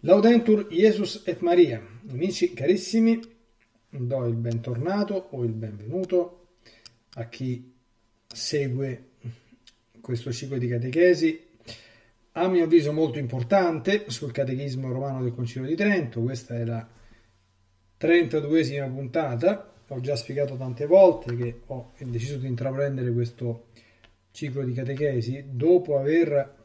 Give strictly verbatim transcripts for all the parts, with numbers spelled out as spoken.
Laudetur Jesus et Maria, amici carissimi, do il bentornato o il benvenuto a chi segue questo ciclo di catechesi, a mio avviso molto importante, sul catechismo romano del Concilio di Trento. Questa è la trentaduesima puntata. Ho già spiegato tante volte che ho deciso di intraprendere questo ciclo di catechesi dopo aver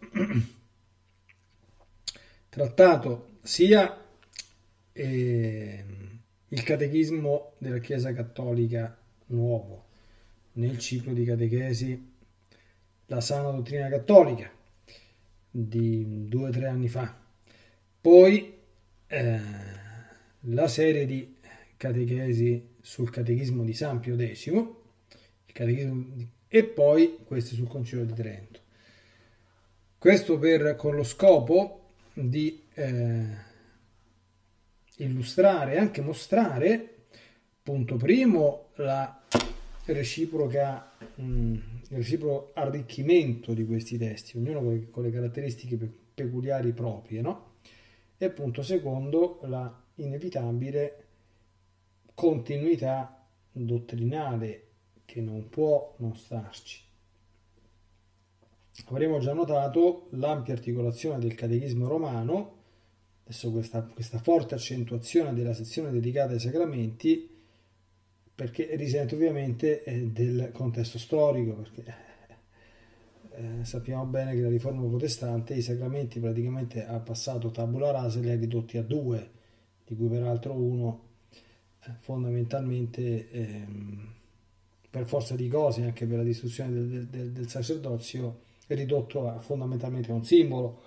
trattato sia eh, il catechismo della Chiesa Cattolica Nuovo nel ciclo di catechesi La sana dottrina cattolica di due o tre anni fa, poi eh, la serie di catechesi sul catechismo di San Pio X, il catechismo di, e poi questi sul Concilio di Trento. Questo per, con lo scopo di eh, illustrare e anche mostrare, punto primo, la reciproca, mh, il reciproco arricchimento di questi testi, ognuno con le, con le caratteristiche pe- peculiari proprie, no? E punto secondo, la inevitabile continuità dottrinale che non può non starci. Avremo già notato l'ampia articolazione del catechismo romano, adesso questa, questa forte accentuazione della sezione dedicata ai sacramenti, perché risente ovviamente eh, del contesto storico, perché eh, sappiamo bene che la riforma protestante i sacramenti praticamente ha passato tabula rasa e li ha ridotti a due, di cui peraltro uno eh, fondamentalmente ehm, per forza di cose, anche per la distruzione del, del, del sacerdozio, è ridotto a, fondamentalmente a un simbolo.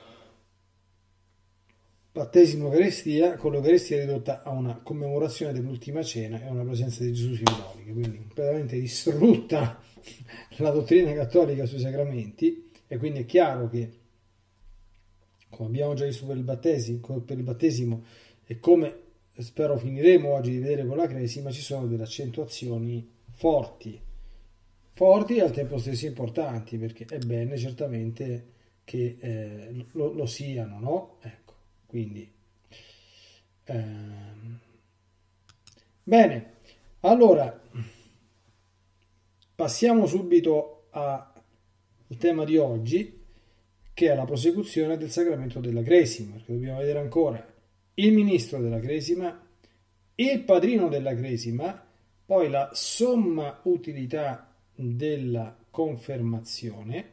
Battesimo, Eucaristia, con l'Eucaristia è ridotta a una commemorazione dell'ultima cena e una presenza di Gesù simbolica, quindi completamente distrutta la dottrina cattolica sui sacramenti. E quindi è chiaro che, come abbiamo già visto per il battesimo, per il battesimo e come spero finiremo oggi di vedere con la Cresima, ci sono delle accentuazioni forti forti e al tempo stesso importanti, perché è bene certamente che eh, lo, lo siano, no? Ecco, quindi ehm, bene, allora passiamo subito al tema di oggi, che è la prosecuzione del sacramento della Cresima, perché dobbiamo vedere ancora il ministro della Cresima, il padrino della Cresima, poi la somma utilità della confermazione,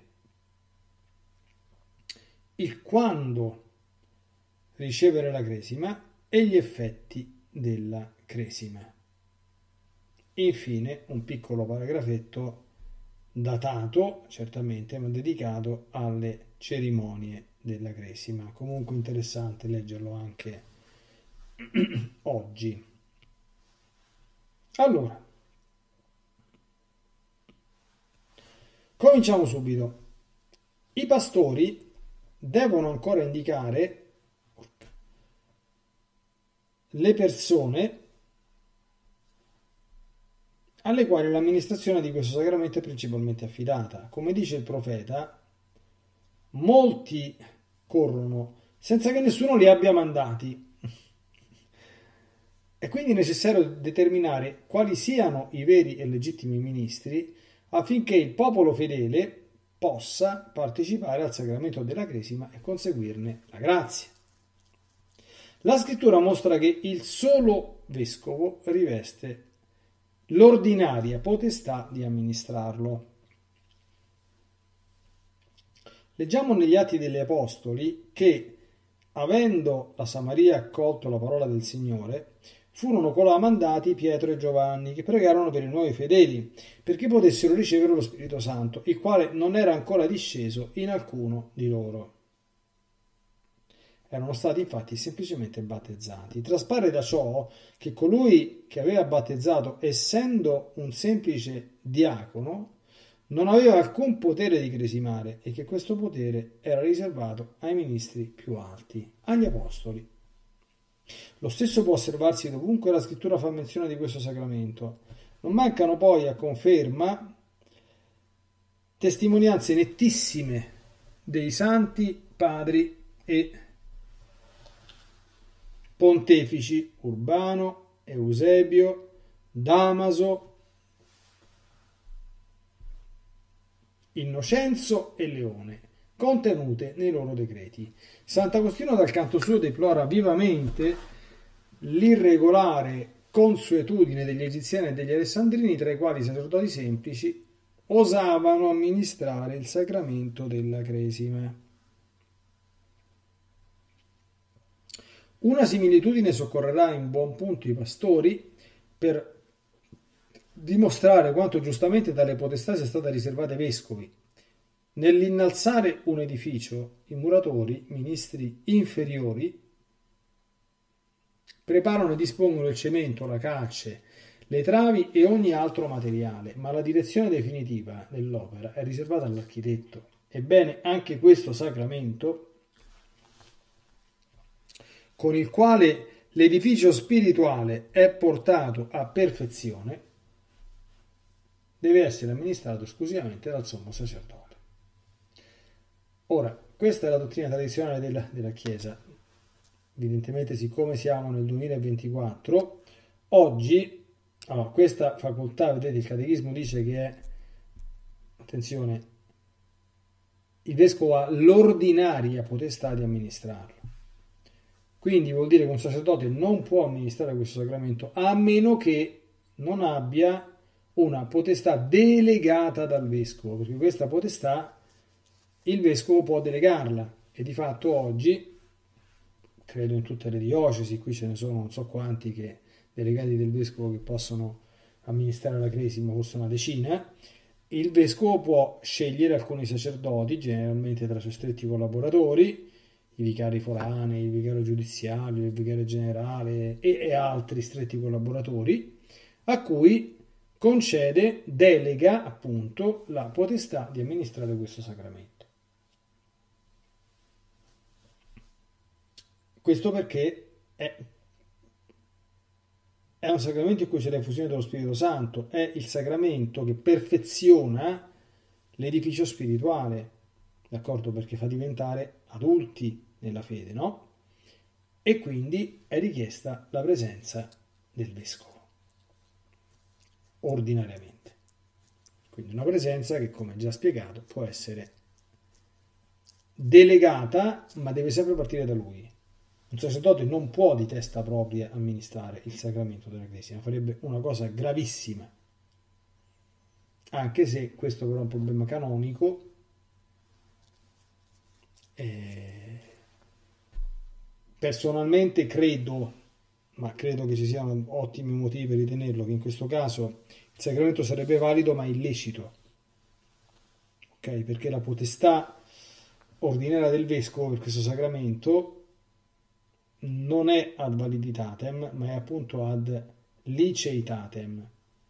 il quando ricevere la Cresima e gli effetti della Cresima. Infine un piccolo paragrafetto datato, certamente, ma dedicato alle cerimonie della Cresima. Comunque interessante leggerlo anche oggi. Allora, cominciamo subito. I pastori devono ancora indicare le persone alle quali l'amministrazione di questo sacramento è principalmente affidata. Come dice il profeta, molti corrono senza che nessuno li abbia mandati. È quindi necessario determinare quali siano i veri e legittimi ministri affinché il popolo fedele possa partecipare al sacramento della Cresima e conseguirne la grazia. La scrittura mostra che il solo vescovo riveste l'ordinaria potestà di amministrarlo. Leggiamo negli Atti degli Apostoli che, avendo la Samaria accolto la parola del Signore, furono colà mandati Pietro e Giovanni, che pregarono per i nuovi fedeli, perché potessero ricevere lo Spirito Santo, il quale non era ancora disceso in alcuno di loro. Erano stati infatti semplicemente battezzati. Traspare da ciò che colui che aveva battezzato, essendo un semplice diacono, non aveva alcun potere di cresimare e che questo potere era riservato ai ministri più alti, agli apostoli. Lo stesso può osservarsi dovunque la scrittura fa menzione di questo sacramento. Non mancano poi a conferma testimonianze nettissime dei santi padri e pontefici Urbano, Eusebio, Damaso, Innocenzo e Leone, contenute nei loro decreti. Sant'Agostino dal canto suo deplora vivamente l'irregolare consuetudine degli egiziani e degli alessandrini, tra i quali i sacerdoti semplici osavano amministrare il sacramento della cresima. Una similitudine soccorrerà in buon punto i pastori per dimostrare quanto giustamente tale potestà sia stata riservata ai vescovi. Nell'innalzare un edificio, i muratori, ministri inferiori, preparano e dispongono il cemento, la calce, le travi e ogni altro materiale, ma la direzione definitiva dell'opera è riservata all'architetto. Ebbene, anche questo sacramento, con il quale l'edificio spirituale è portato a perfezione, deve essere amministrato esclusivamente dal sommo sacerdote. Ora, questa è la dottrina tradizionale della, della Chiesa. Evidentemente, siccome siamo nel duemilaventiquattro, oggi, allora, questa facoltà, vedete, il catechismo dice che è, attenzione, il vescovo ha l'ordinaria potestà di amministrarlo. Quindi vuol dire che un sacerdote non può amministrare questo sacramento a meno che non abbia una potestà delegata dal vescovo, perché questa potestà il vescovo può delegarla, e di fatto oggi, credo in tutte le diocesi, qui ce ne sono non so quanti che delegati del vescovo che possono amministrare la cresima, forse una decina, il vescovo può scegliere alcuni sacerdoti, generalmente tra i suoi stretti collaboratori, i vicari foranei, il vicario giudiziario, il vicario generale e, e altri stretti collaboratori, a cui concede, delega appunto la potestà di amministrare questo sacramento. Questo perché è, è un sacramento in cui c'è l'effusione dello Spirito Santo, è il sacramento che perfeziona l'edificio spirituale, d'accordo? Perché fa diventare adulti nella fede, no? E quindi è richiesta la presenza del vescovo, ordinariamente. Quindi una presenza che, come già spiegato, può essere delegata, ma deve sempre partire da lui. Un sacerdote non può di testa propria amministrare il sacramento della cresima, farebbe una cosa gravissima, anche se questo però è un problema canonico. Eh, personalmente credo, ma credo che ci siano ottimi motivi per ritenerlo, che in questo caso il sacramento sarebbe valido ma illecito, ok? Perché la potestà ordinaria del vescovo per questo sacramento non è ad validitatem, ma è appunto ad liceitatem.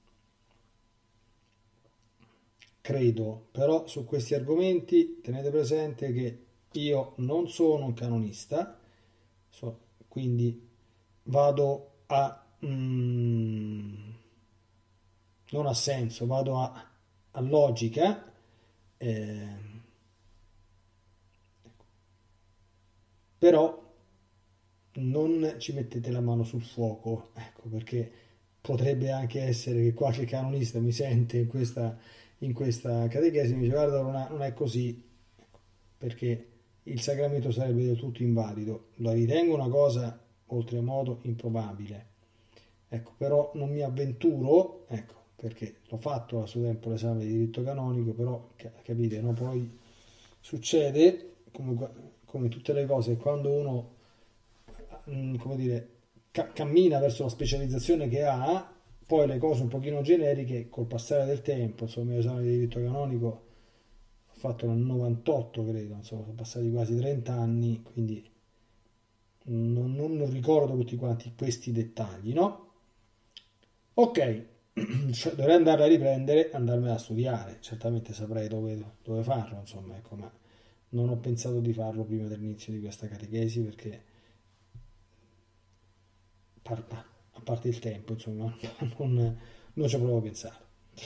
Credo, però su questi argomenti tenete presente che io non sono un canonista, so, quindi vado a mm, non ha senso, vado a, a logica, eh, però non ci mettete la mano sul fuoco, ecco, perché potrebbe anche essere che qualche canonista mi sente in questa, in questa catechesi e mi dice guarda non è, non è così, ecco, perché il sacramento sarebbe del tutto invalido. La ritengo una cosa oltremodo improbabile, ecco, però non mi avventuro, ecco, perché l'ho fatto a suo tempo l'esame di diritto canonico, però capite, no? Poi succede come, come tutte le cose, quando uno come dire, ca- cammina verso la specializzazione che ha, poi le cose un pochino generiche col passare del tempo, insomma, il mio esame di diritto canonico ho fatto nel novantotto, credo, insomma, sono passati quasi trenta anni, quindi non, non, non ricordo tutti quanti questi dettagli, no? Ok, cioè, dovrei andare a riprendere, andarmela a studiare, certamente saprei dove, dove farlo, insomma, ecco, ma non ho pensato di farlo prima dell'inizio di questa catechesi perché a parte il tempo, insomma, non, non ci ho proprio pensato.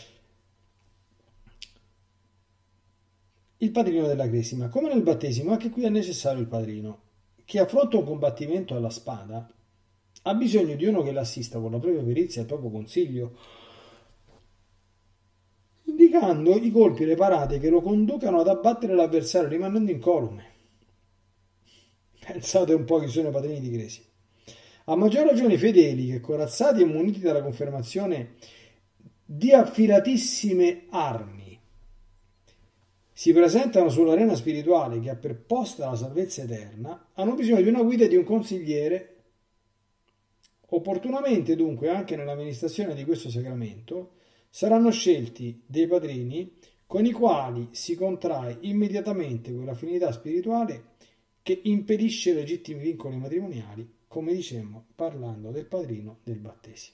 Il padrino della cresima. Come nel battesimo, anche qui è necessario il padrino. Chi affronta un combattimento alla spada ha bisogno di uno che l'assista con la propria perizia e il proprio consiglio, indicando i colpi e le parate che lo conducano ad abbattere l'avversario rimanendo incolume. Pensate un po' chi sono i padrini di Cresi. A maggior ragione i fedeli che, corazzati e muniti dalla confermazione di affilatissime armi, si presentano sull'arena spirituale che ha per posta la salvezza eterna, hanno bisogno di una guida e di un consigliere. Opportunamente, dunque, anche nell'amministrazione di questo sacramento, saranno scelti dei padrini con i quali si contrae immediatamente quell'affinità spirituale che impedisce legittimi vincoli matrimoniali, come dicemmo parlando del padrino del battesimo.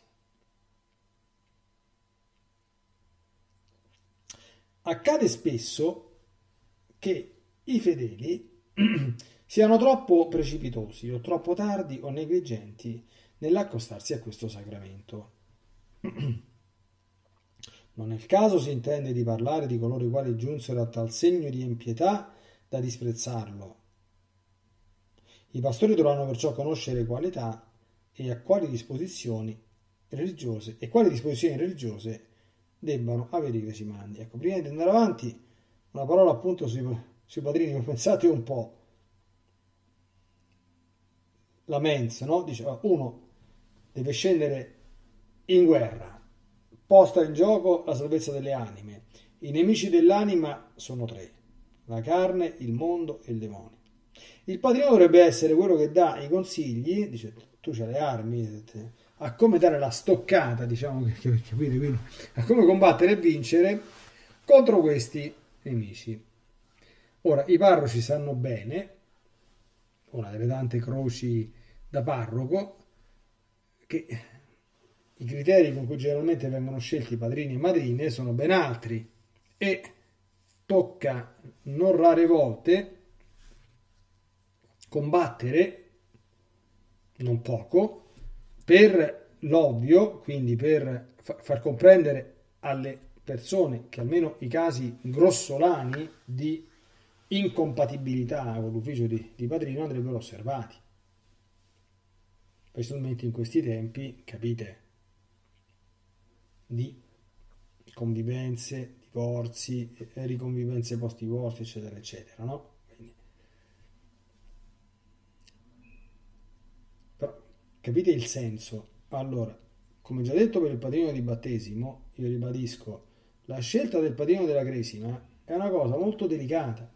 Accade spesso che i fedeli siano troppo precipitosi o troppo tardi o negligenti nell'accostarsi a questo sacramento. Non è il caso, si intende, di parlare di coloro i quali giunsero a tal segno di impietà da disprezzarlo. I pastori dovranno perciò conoscere quale età e a quali disposizioni religiose e quali disposizioni religiose debbano avere i crescimandi. Ecco, prima di andare avanti, una parola appunto sui, sui padrini. Pensate un po', la mens, no? Dice, uno deve scendere in guerra, posta in gioco la salvezza delle anime. I nemici dell'anima sono tre: la carne, il mondo e il demonio. Il padrino dovrebbe essere quello che dà i consigli, dice, tu c'hai le armi, a come dare la stoccata, diciamo, per capire, quindi, a come combattere e vincere contro questi nemici. Ora, i parroci sanno bene, una delle tante croci da parroco, che i criteri con cui generalmente vengono scelti padrini e madrine sono ben altri e tocca non rare volte combattere, non poco, per l'ovvio, quindi per far comprendere alle persone che almeno i casi grossolani di incompatibilità con l'ufficio di, di padrino andrebbero osservati. Specialmente in questi tempi, capite, di convivenze, divorzi, riconvivenze post divorzi, eccetera, eccetera, no? Capite il senso? Allora, come già detto per il padrino di battesimo, io ribadisco, la scelta del padrino della cresima è una cosa molto delicata,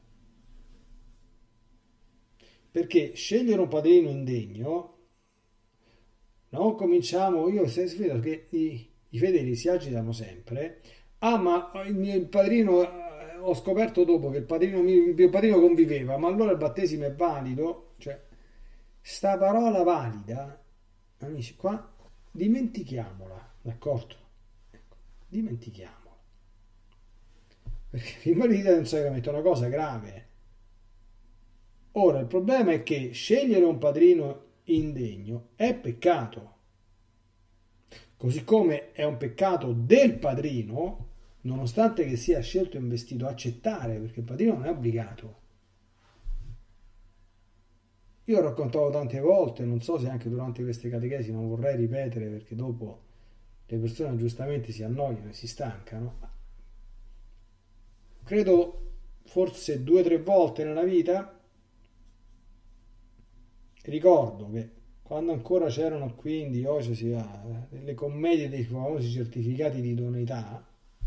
perché scegliere un padrino indegno, non cominciamo, io vedo che i, i fedeli si agitano sempre, ah ma il mio padrino, ho scoperto dopo che il padrino, il mio padrino conviveva, ma allora il battesimo è valido, cioè, sta parola valida, amici, qua dimentichiamola, d'accordo? Ecco, dimentichiamola. Perché l'invalidità è un sacramento, è una cosa grave. Ora, il problema è che scegliere un padrino indegno è peccato. Così come è un peccato del padrino, nonostante che sia scelto e investito, accettare, perché il padrino non è obbligato. Io ho raccontato tante volte, non so se anche durante queste catechesi, non vorrei ripetere perché dopo le persone giustamente si annoiano e si stancano. Credo forse due o tre volte nella vita ricordo che quando ancora c'erano qui in diocesi le commedie dei famosi certificati di idoneità,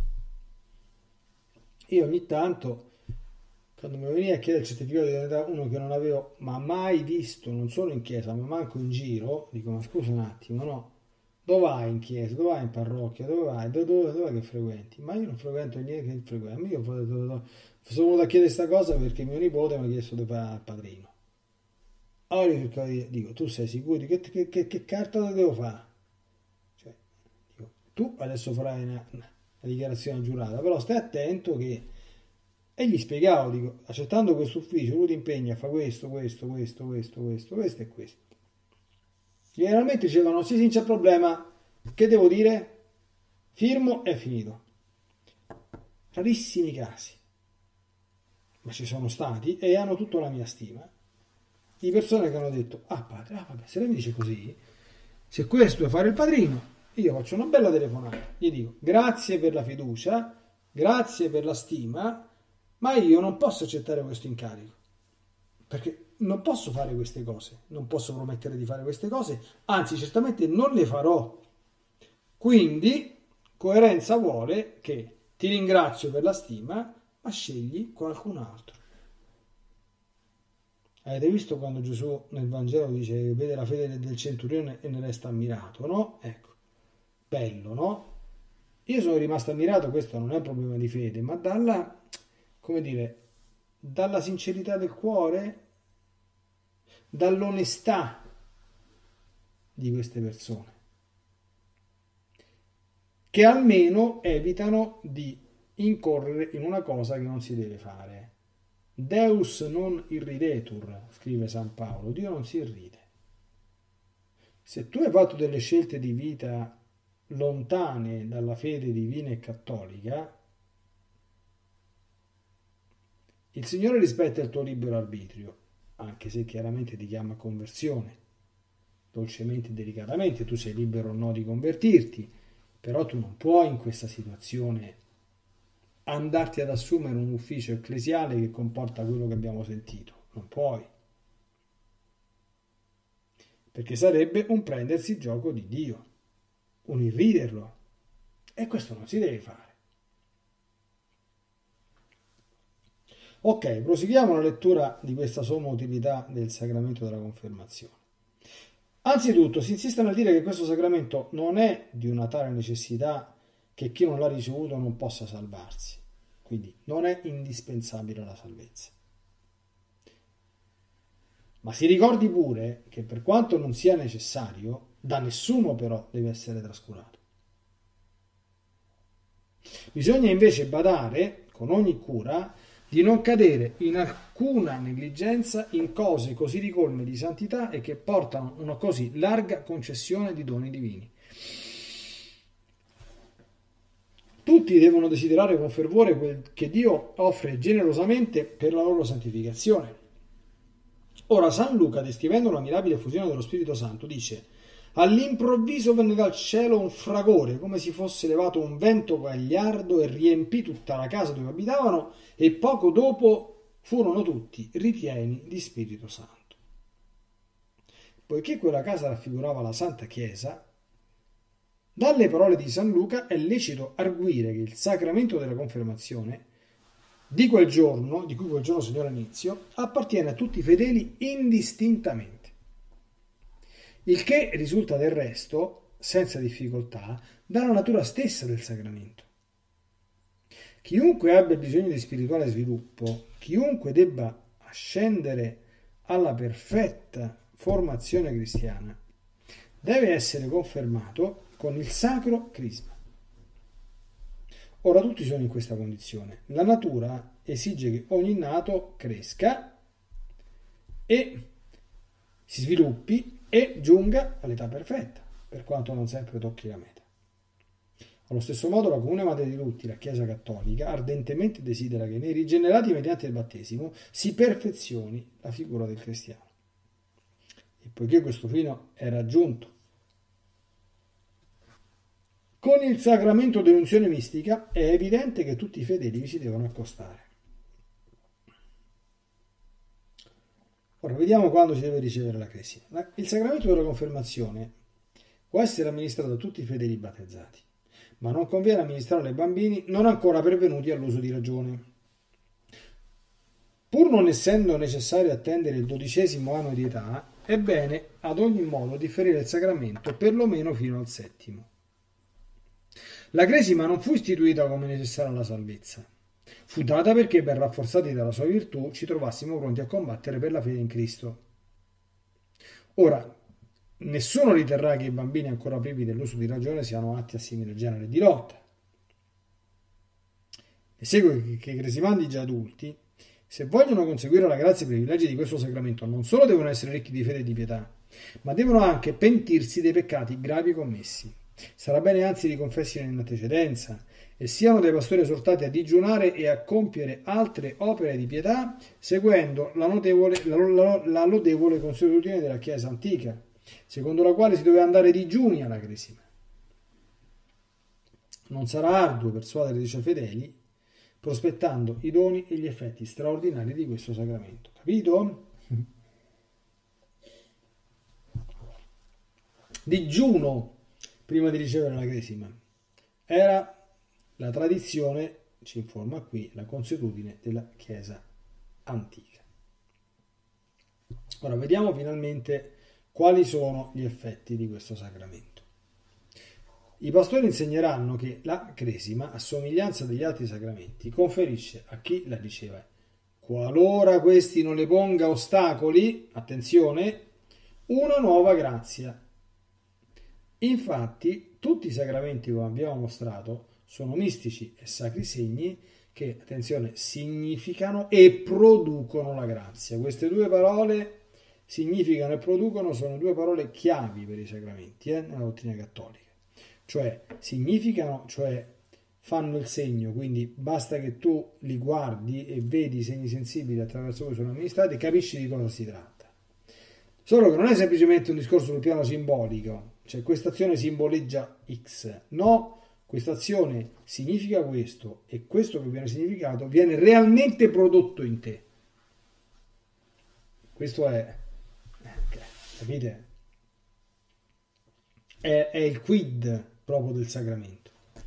io ogni tanto, quando mi veniva a chiedere il certificato di idoneità, uno che non avevo ma mai visto, non solo in chiesa, ma manco in giro, dico, ma scusa un attimo, no? Dove vai in chiesa? Dove vai in parrocchia? Dove vai? Dove, dove, dove che frequenti? Ma io non frequento niente che frequento. Io sono venuto a chiedere questa cosa perché mio nipote mi ha chiesto di fare il padrino. Allora io dico, tu sei sicuro? Che, che, che, che carta te devo fare? Cioè, dico, tu adesso farai una, una dichiarazione giurata, però stai attento che... E gli spiegavo, dico, accettando questo ufficio, lui ti impegna a fare questo, questo, questo, questo, questo, questo e questo. Generalmente dicevano, sì, sì, non c'è problema, che devo dire? Firmo e è finito. Rarissimi casi, ma ci sono stati e hanno tutta la mia stima, di persone che hanno detto, ah padre, ah vabbè, se lei mi dice così, Se questo è fare il padrino, io faccio una bella telefonata, gli dico grazie per la fiducia, grazie per la stima, ma io non posso accettare questo incarico, perché non posso fare queste cose, non posso promettere di fare queste cose, anzi certamente non le farò. Quindi coerenza vuole che ti ringrazio per la stima, ma scegli qualcun altro. Avete visto quando Gesù nel Vangelo dice vede la fede del centurione e ne resta ammirato, no? Ecco, bello, no? Io sono rimasto ammirato, questo non è un problema di fede, ma dalla, come dire, dalla sincerità del cuore, dall'onestà di queste persone, che almeno evitano di incorrere in una cosa che non si deve fare. Deus non irridetur, scrive San Paolo, Dio non si irride. Se tu hai fatto delle scelte di vita lontane dalla fede divina e cattolica, il Signore rispetta il tuo libero arbitrio, anche se chiaramente ti chiama a conversione, dolcemente e delicatamente, tu sei libero o no di convertirti, però tu non puoi in questa situazione andarti ad assumere un ufficio ecclesiale che comporta quello che abbiamo sentito, non puoi, perché sarebbe un prendersi gioco di Dio, un irriderlo, e questo non si deve fare. Ok, proseguiamo la lettura di questa somma utilità del sacramento della confermazione. Anzitutto si insiste nel dire che questo sacramento non è di una tale necessità che chi non l'ha ricevuto non possa salvarsi, quindi non è indispensabile la salvezza. Ma si ricordi pure che per quanto non sia necessario, da nessuno però deve essere trascurato. Bisogna invece badare con ogni cura di non cadere in alcuna negligenza in cose così ricolme di santità e che portano una così larga concessione di doni divini. Tutti devono desiderare con fervore quel che Dio offre generosamente per la loro santificazione. Ora San Luca, descrivendo la mirabile effusione dello Spirito Santo, dice: all'improvviso venne dal cielo un fragore, come si fosse levato un vento gagliardo e riempì tutta la casa dove abitavano, e poco dopo furono tutti ripieni di Spirito Santo. Poiché quella casa raffigurava la Santa Chiesa, dalle parole di San Luca è lecito arguire che il sacramento della confermazione di quel giorno, di cui quel giorno segnò l'inizio, appartiene a tutti i fedeli indistintamente. Il che risulta del resto, senza difficoltà, dalla natura stessa del sacramento. Chiunque abbia bisogno di spirituale sviluppo, chiunque debba ascendere alla perfetta formazione cristiana, deve essere confermato con il sacro crisma. Ora tutti sono in questa condizione. La natura esige che ogni nato cresca e si sviluppi e giunga all'età perfetta, per quanto non sempre tocchi la meta. Allo stesso modo la Comune Madre di tutti, la Chiesa Cattolica, ardentemente desidera che nei rigenerati mediante il battesimo si perfezioni la figura del cristiano. E poiché questo fine è raggiunto con il sacramento dell'unzione mistica, è evidente che tutti i fedeli vi si devono accostare. Ora vediamo quando si deve ricevere la cresima. Il sacramento della confermazione può essere amministrato da tutti i fedeli battezzati, ma non conviene amministrarlo ai bambini non ancora pervenuti all'uso di ragione. Pur non essendo necessario attendere il dodicesimo anno di età, è bene ad ogni modo differire il sacramento perlomeno fino al settimo. La cresima non fu istituita come necessaria alla salvezza. Fu data perché, ben rafforzati dalla sua virtù, ci trovassimo pronti a combattere per la fede in Cristo. Ora, nessuno riterrà che i bambini ancora privi dell'uso di ragione siano atti a simile genere di lotta. Ne segue che i cresimandi già adulti, se vogliono conseguire la grazia e i privilegi di questo sacramento, non solo devono essere ricchi di fede e di pietà, ma devono anche pentirsi dei peccati gravi commessi. Sarà bene anzi li confessino in antecedenza e siano dai pastori esortati a digiunare e a compiere altre opere di pietà seguendo la, notevole, la, la, la lodevole consuetudine della Chiesa antica, secondo la quale si doveva andare digiuni alla cresima. Non sarà arduo persuadere i suoi fedeli, prospettando i doni e gli effetti straordinari di questo sacramento. Capito? Digiuno prima di ricevere la cresima era la tradizione, ci informa qui, la consuetudine della Chiesa antica. Ora vediamo finalmente quali sono gli effetti di questo sacramento. I pastori insegneranno che la cresima, a somiglianza degli altri sacramenti, conferisce a chi la riceve, qualora questi non le ponga ostacoli, attenzione, una nuova grazia. Infatti, tutti i sacramenti, come abbiamo mostrato, sono mistici e sacri segni che, attenzione, significano e producono la grazia. Queste due parole, significano e producono, sono due parole chiavi per i sacramenti eh, nella dottrina cattolica. Cioè, significano, cioè fanno il segno, quindi basta che tu li guardi e vedi i segni sensibili attraverso cui sono amministrati e capisci di cosa si tratta. Solo che non è semplicemente un discorso sul piano simbolico, cioè questa azione simboleggia X, no, questa azione significa questo e questo che viene significato viene realmente prodotto in te. Questo è, capite? È, è il quid proprio del sacramento.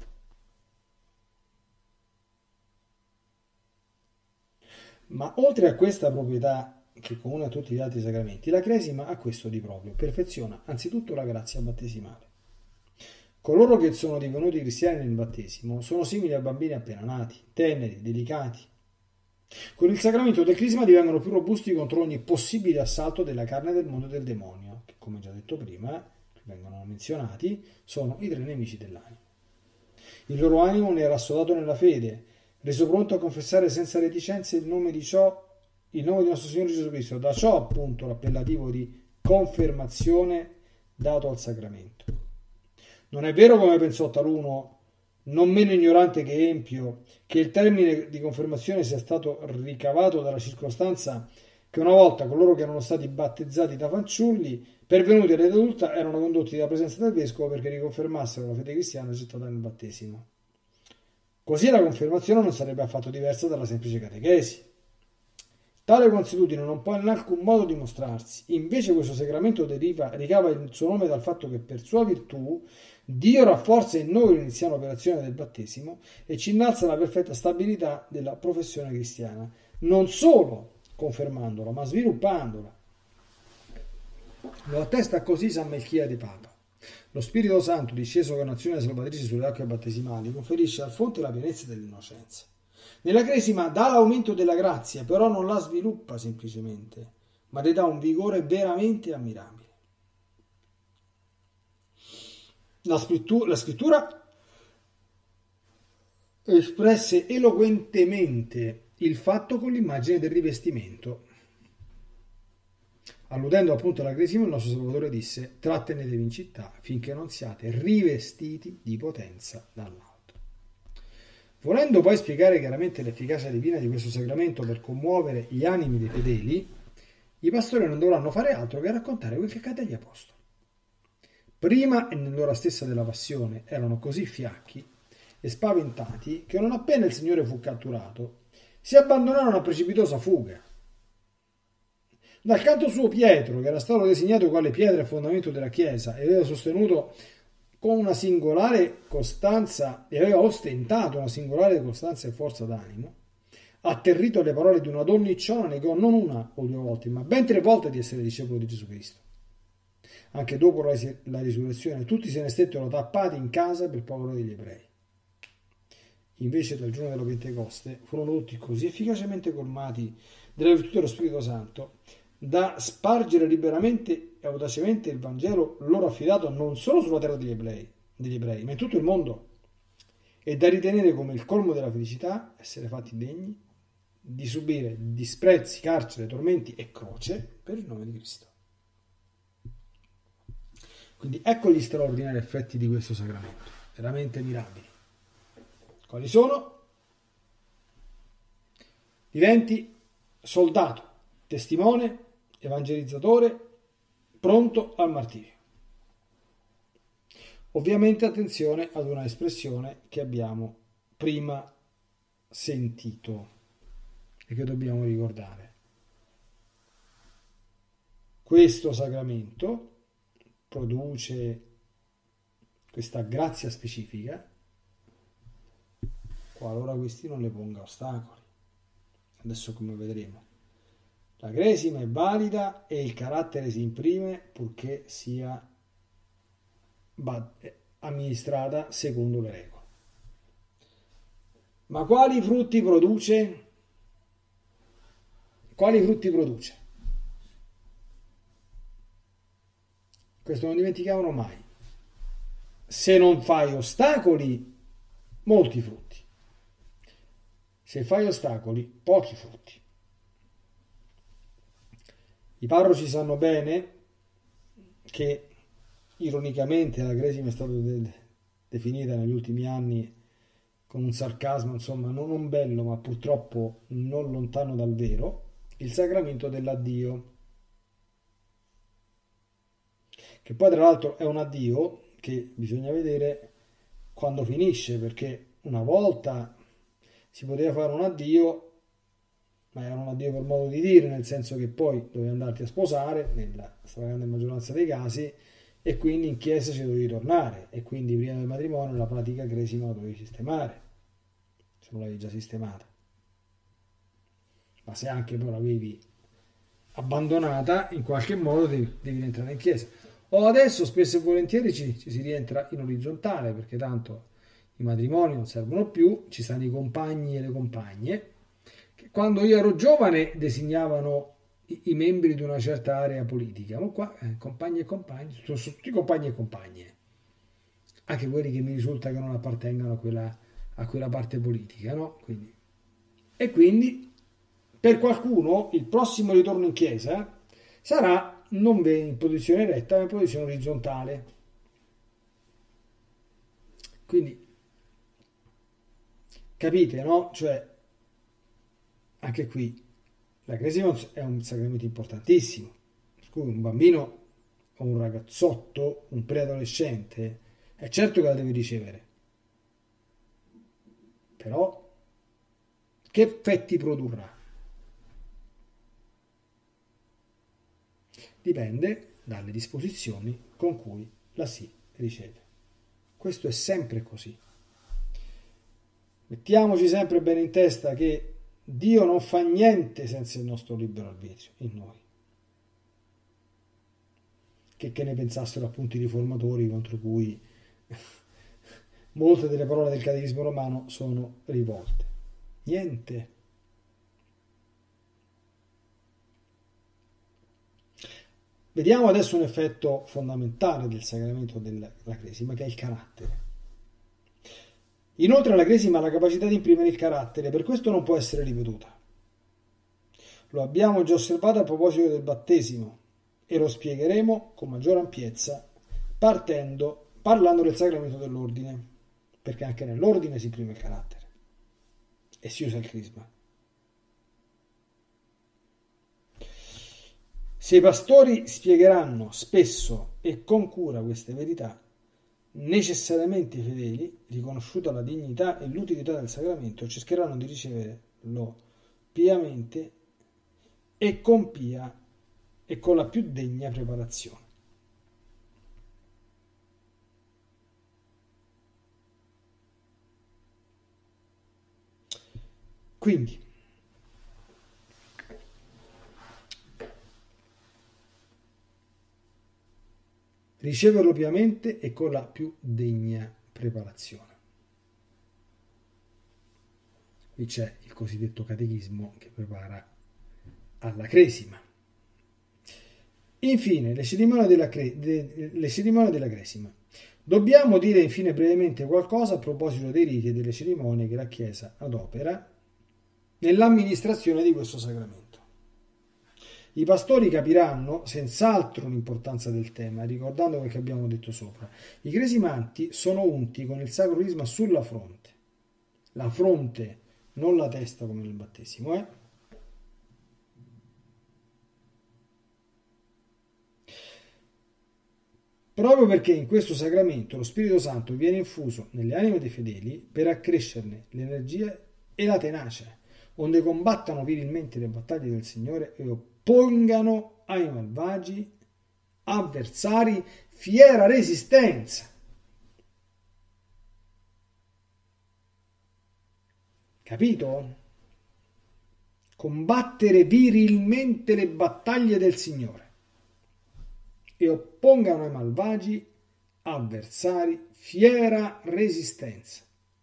Ma oltre a questa proprietà che comune a tutti gli altri sacramenti, la cresima ha questo di proprio: perfeziona anzitutto la grazia battesimale. Coloro che sono divenuti cristiani nel battesimo sono simili a bambini appena nati, teneri, delicati. Con il sacramento del crisma divengono più robusti contro ogni possibile assalto della carne, del mondo e del demonio, che, come già detto prima, vengono menzionati, sono i tre nemici dell'anima. Il loro animo ne era assodato nella fede, reso pronto a confessare senza reticenze il nome di ciò, il nome di nostro Signore Gesù Cristo. Da ciò appunto l'appellativo di confermazione dato al sacramento. Non è vero, come pensò taluno, non meno ignorante che empio, che il termine di confermazione sia stato ricavato dalla circostanza che una volta coloro che erano stati battezzati da fanciulli, pervenuti all'età adulta, erano condotti dalla presenza del vescovo perché riconfermassero la fede cristiana gettata nel battesimo. Così la confermazione non sarebbe affatto diversa dalla semplice catechesi. Tale consuetudine non può in alcun modo dimostrarsi. Invece questo sacramento deriva, ricava il suo nome dal fatto che per sua virtù Dio rafforza in noi l'iniziale operazione del battesimo e ci innalza la perfetta stabilità della professione cristiana, non solo confermandola, ma sviluppandola. Lo attesta così San Melchiade Papa. Lo Spirito Santo, disceso con azione salvatrice sulle acque battesimali, conferisce al fonte la pienezza dell'innocenza. Nella cresima dà l'aumento della grazia, però non la sviluppa semplicemente, ma le dà un vigore veramente ammirabile. La scrittura, la scrittura espresse eloquentemente il fatto con l'immagine del rivestimento. Alludendo appunto alla cresima, il nostro Salvatore disse: trattenetevi in città finché non siate rivestiti di potenza dall'alto. Volendo poi spiegare chiaramente l'efficacia divina di questo sacramento per commuovere gli animi dei fedeli, i pastori non dovranno fare altro che raccontare quel che accade agli apostoli. Prima e nell'ora stessa della passione erano così fiacchi e spaventati che non appena il Signore fu catturato si abbandonarono a precipitosa fuga. Dal canto suo Pietro, che era stato designato quale pietra e fondamento della Chiesa e aveva sostenuto con una singolare costanza e aveva ostentato una singolare costanza e forza d'animo, atterrito alle parole di una donnicciola, negò non una o due volte, ma ben tre volte di essere discepolo di Gesù Cristo. Anche dopo la risurrezione tutti se ne stettero tappati in casa per paura degli ebrei. Invece dal giorno della Pentecoste furono tutti così efficacemente colmati della virtù dello Spirito Santo da spargere liberamente e audacemente il Vangelo loro affidato non solo sulla terra degli ebrei, degli ebrei, ma in tutto il mondo, e da ritenere come il colmo della felicità essere fatti degni di subire disprezzi, carcere, tormenti e croce per il nome di Cristo. Quindi ecco gli straordinari effetti di questo sacramento, veramente mirabili. Quali sono? Diventi soldato, testimone, evangelizzatore, pronto al martirio. Ovviamente attenzione ad una espressione che abbiamo prima sentito e che dobbiamo ricordare. Questo sacramento produce questa grazia specifica qualora questi non le ponga ostacoli. Adesso come vedremo. La cresima è valida e il carattere si imprime purché sia amministrata secondo le regole. Ma quali frutti produce? Quali frutti produce? Questo non dimenticavano mai. Se non fai ostacoli, molti frutti. Se fai ostacoli, pochi frutti. I parroci sanno bene che ironicamente la cresima è stata de- definita negli ultimi anni con un sarcasmo, insomma, non un bello, ma purtroppo non lontano dal vero, il sacramento dell'addio. Che poi tra l'altro è un addio che bisogna vedere quando finisce, perché una volta si poteva fare un addio, ma era un addio per modo di dire, nel senso che poi dovevi andarti a sposare, nella stragrande maggioranza dei casi, e quindi in chiesa ci dovevi tornare, e quindi prima del matrimonio la pratica cresima la dovevi sistemare, se non l'avevi già sistemata. Ma se anche poi l'avevi abbandonata, in qualche modo devi, devi rientrare in chiesa. O adesso spesso e volentieri ci, ci si rientra in orizzontale, perché tanto i matrimoni non servono più, ci stanno i compagni e le compagne, che quando io ero giovane designavano i, i membri di una certa area politica, ma qua eh, compagni e compagni, sono, sono tutti compagni e compagne, anche quelli che mi risulta che non appartengano a quella, a quella parte politica, no? Quindi, e quindi per qualcuno il prossimo ritorno in chiesa sarà non in posizione retta, ma in posizione orizzontale. Quindi capite, no? Cioè, anche qui la cresima è un sacramento importantissimo, per cui un bambino o un ragazzotto, un preadolescente, è certo che la deve ricevere, però che effetti produrrà? Dipende dalle disposizioni con cui la si riceve. Questo è sempre così. Mettiamoci sempre bene in testa che Dio non fa niente senza il nostro libero arbitrio in noi. Che, che ne pensassero appunto i riformatori, contro cui molte delle parole del catechismo romano sono rivolte. Niente. Vediamo adesso un effetto fondamentale del sacramento della cresima, che è il carattere. Inoltre la cresima ha la capacità di imprimere il carattere, per questo non può essere ripetuta. Lo abbiamo già osservato a proposito del battesimo e lo spiegheremo con maggiore ampiezza partendo, parlando del sacramento dell'ordine, perché anche nell'ordine si imprime il carattere e si usa il crisma. Se i pastori spiegheranno spesso e con cura queste verità, necessariamente i fedeli, riconosciuta la dignità e l'utilità del sacramento, cercheranno di riceverlo piamente e con pia e con la più degna preparazione. Quindi, riceverlo piamente e con la più degna preparazione. Qui c'è il cosiddetto catechismo che prepara alla cresima. Infine, le cerimonie della, cre- de- le cerimonie della cresima. Dobbiamo dire infine brevemente qualcosa a proposito dei riti e delle cerimonie che la Chiesa adopera nell'amministrazione di questo sacramento. I pastori capiranno senz'altro l'importanza del tema, ricordando quel che abbiamo detto sopra. I cresimanti sono unti con il sacro crisma sulla fronte. La fronte, non la testa come nel battesimo, eh? proprio perché in questo sacramento lo Spirito Santo viene infuso nelle anime dei fedeli per accrescerne l'energia e la tenacia, onde combattano virilmente le battaglie del Signore e oppongano ai malvagi avversari fiera resistenza. Capito? Combattere virilmente le battaglie del Signore e oppongano ai malvagi avversari fiera resistenza.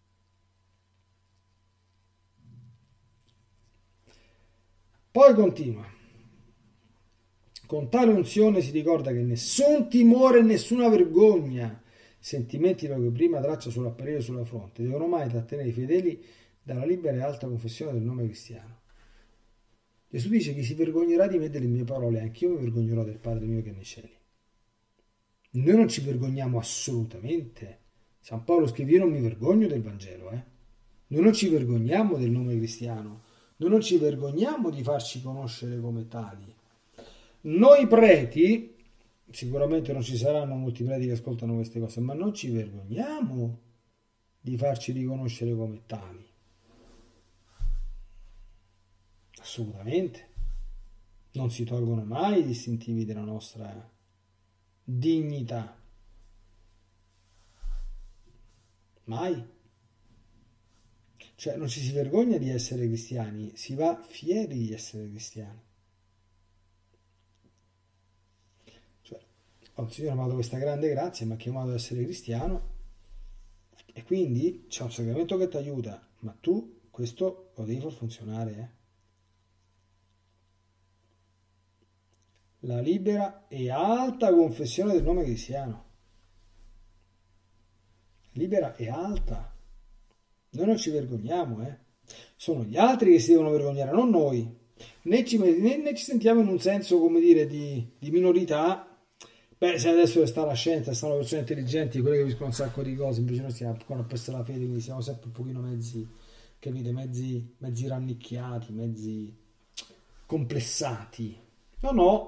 Poi continua. Con tale unzione si ricorda che nessun timore e nessuna vergogna, sentimenti che prima traccia sull'apparire sulla fronte, devono mai trattenere i fedeli dalla libera e alta confessione del nome cristiano. Gesù dice: chi si vergognerà di me delle mie parole, anch'io mi vergognerò del Padre mio che è nei cieli. Noi non ci vergogniamo assolutamente. San Paolo scrive: io non mi vergogno del Vangelo, eh. Noi non ci vergogniamo del nome cristiano, noi non ci vergogniamo di farci conoscere come tali. Noi preti, sicuramente non ci saranno molti preti che ascoltano queste cose, ma non ci vergogniamo di farci riconoscere come tali. Assolutamente. Non si tolgono mai i distintivi della nostra dignità. Mai. Cioè non ci si vergogna di essere cristiani, si va fieri di essere cristiani. Cioè, oh, il Signore mi ha dato questa grande grazia, mi ha chiamato ad essere cristiano e quindi c'è un sacramento che ti aiuta, ma tu questo lo devi far funzionare, eh? La libera e alta confessione del nome cristiano. Libera e alta. Noi non ci vergogniamo, eh. Sono gli altri che si devono vergognare, non noi. Né ci, né, né ci sentiamo in un senso, come dire, di, di minorità. Beh, se adesso sta la scienza, stanno persone intelligenti, quelle che capiscono un sacco di cose, invece noi stiamo ancora a pestare la fede, quindi siamo sempre un pochino mezzi, capite, mezzi, mezzi rannicchiati, mezzi complessati. No, no.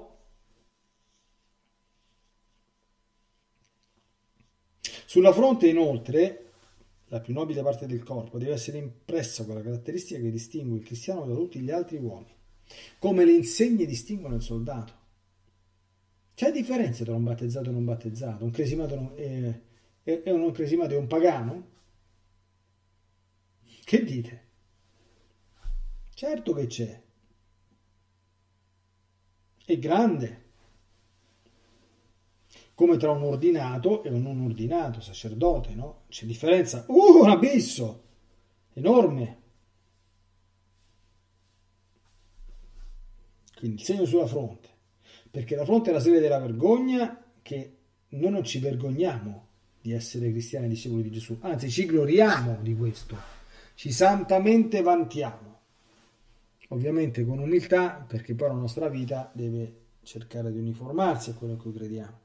Sulla fronte, inoltre, la più nobile parte del corpo deve essere impressa quella caratteristica che distingue il cristiano da tutti gli altri uomini, come le insegne distinguono il soldato. C'è differenza tra un battezzato e un non battezzato, un cresimato e, e, e un non cresimato e un pagano? Che dite? Certo che c'è. È grande. Come tra un ordinato e un non ordinato, sacerdote, no? C'è differenza. Uh, un abisso! Enorme! Quindi il segno sulla fronte. Perché la fronte è la sede della vergogna, che noi non ci vergogniamo di essere cristiani e discepoli di Gesù. Anzi, ci gloriamo di questo. Ci santamente vantiamo. Ovviamente con umiltà, perché poi la nostra vita deve cercare di uniformarsi a quello in cui crediamo.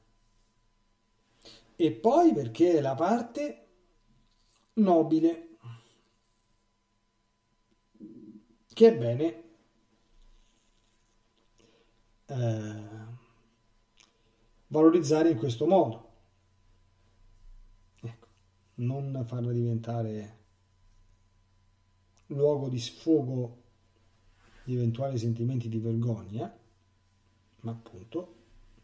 E poi perché è la parte nobile, che è bene eh, valorizzare in questo modo. Ecco, non farla diventare luogo di sfogo di eventuali sentimenti di vergogna, ma appunto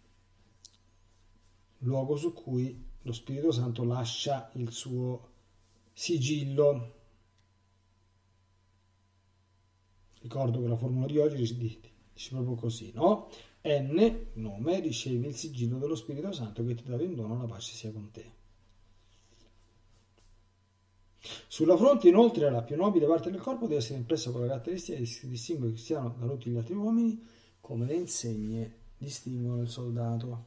luogo su cui lo Spirito Santo lascia il suo sigillo. Ricordo che la formula di oggi dice, dice proprio così, no? N, nome, ricevi il sigillo dello Spirito Santo che ti dà in dono, la pace sia con te. Sulla fronte, inoltre, la più nobile parte del corpo deve essere impressa con la caratteristica che si distingue il cristiano da tutti gli altri uomini, come le insegne distinguono il soldato.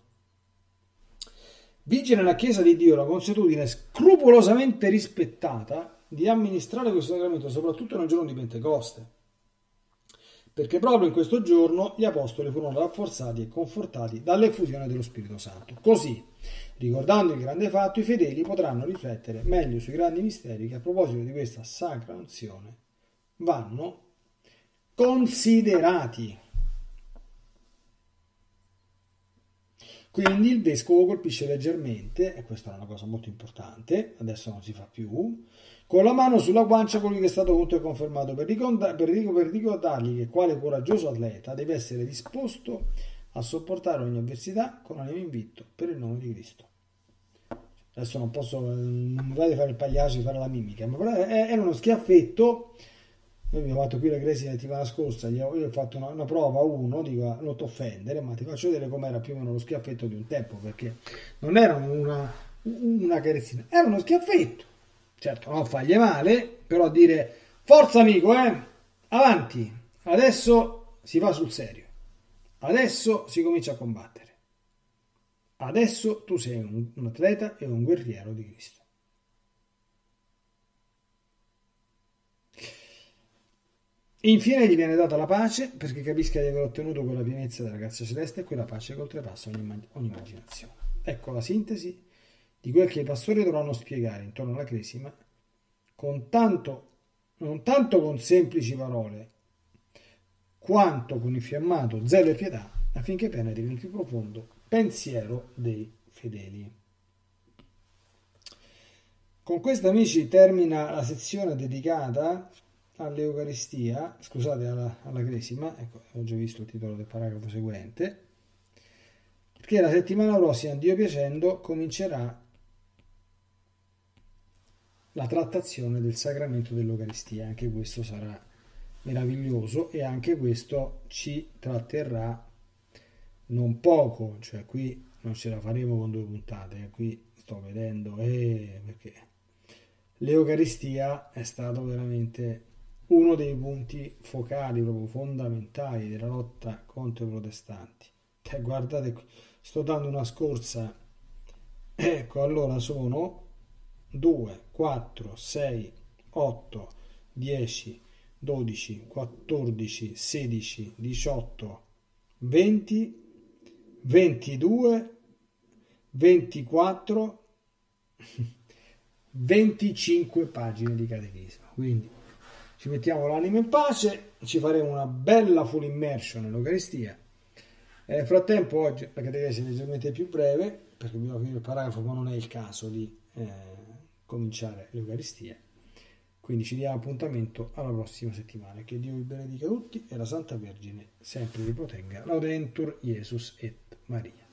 Vige nella Chiesa di Dio la consuetudine scrupolosamente rispettata di amministrare questo sacramento, soprattutto nel giorno di Pentecoste, perché proprio in questo giorno gli apostoli furono rafforzati e confortati dall'effusione dello Spirito Santo. Così, ricordando il grande fatto, i fedeli potranno riflettere meglio sui grandi misteri che a proposito di questa sacra unzione vanno considerati. Quindi il vescovo colpisce leggermente, e questa è una cosa molto importante, adesso non si fa più, con la mano sulla guancia colui che è stato punto e confermato, per, ricorda- per, ric- per ricordargli che quale coraggioso atleta deve essere disposto a sopportare ogni avversità con animo invitto per il nome di Cristo. Adesso non posso, non mi va di fare il pagliaccio, di fare la mimica, ma però è- era uno schiaffetto. Io mi ho fatto qui la crisi la settimana scorsa, gli ho, io ho fatto una, una prova a uno, dico non ti offendere, ma ti faccio vedere com'era più o meno lo schiaffetto di un tempo, perché non era una, una carezzina, era uno schiaffetto. Certo, non fargli male, però dire forza amico, eh, avanti, adesso si va sul serio, adesso si comincia a combattere, adesso tu sei un, un atleta e un guerriero di Cristo. Infine gli viene data la pace perché capisca di aver ottenuto quella pienezza della grazia celeste e quella pace che oltrepassa ogni, ogni immaginazione. Ecco la sintesi di quel che i pastori dovranno spiegare intorno alla cresima, con tanto, non tanto con semplici parole, quanto con infiammato zelo e pietà, affinché penetri nel più profondo pensiero dei fedeli. Con questo, amici, termina la sezione dedicata all'Eucaristia, scusate, alla, alla Cresima. Ecco, ho già visto il titolo del paragrafo seguente, perché la settimana prossima, Dio piacendo, comincerà la trattazione del sacramento dell'Eucaristia. Anche questo sarà meraviglioso e anche questo ci tratterrà non poco, cioè qui non ce la faremo con due puntate, qui sto vedendo, eh, perché l'Eucaristia è stato veramente uno dei punti focali, proprio fondamentali della lotta contro i protestanti. Cioè, guardate, sto dando una scorsa, ecco, allora sono due, quattro, sei, otto, dieci, dodici, quattordici, sedici, diciotto, venti, ventidue, ventiquattro, venticinque pagine di catechismo. Quindi ci mettiamo l'anima in pace, ci faremo una bella full immersion nell'Eucaristia. E nel frattempo oggi la catechesi è leggermente più breve perché dobbiamo finire il paragrafo, ma non è il caso di eh, cominciare l'Eucaristia. Quindi ci diamo appuntamento alla prossima settimana. Che Dio vi benedica tutti e la Santa Vergine sempre vi protegga. Laudetur Jesus et Maria.